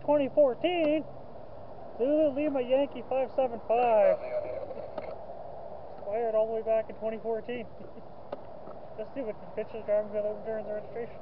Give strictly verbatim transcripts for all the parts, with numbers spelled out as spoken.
twenty fourteen. Lulu Lima Yankee five seven five. Expired all the way back in twenty fourteen. Let's see what the bitches driving without insurance or registration.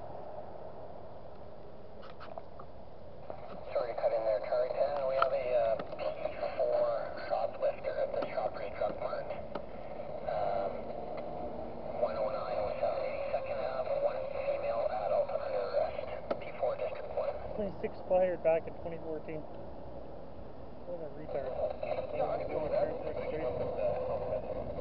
Sorry to cut in there, Charlie ten. We have a uh, P four shoplifter at the Shoprite Drug Mart. Um, one oh nine West eighty-second Avenue, one female adult under arrest. P four District one. This expired back in twenty fourteen. What a retard. No, I can do that.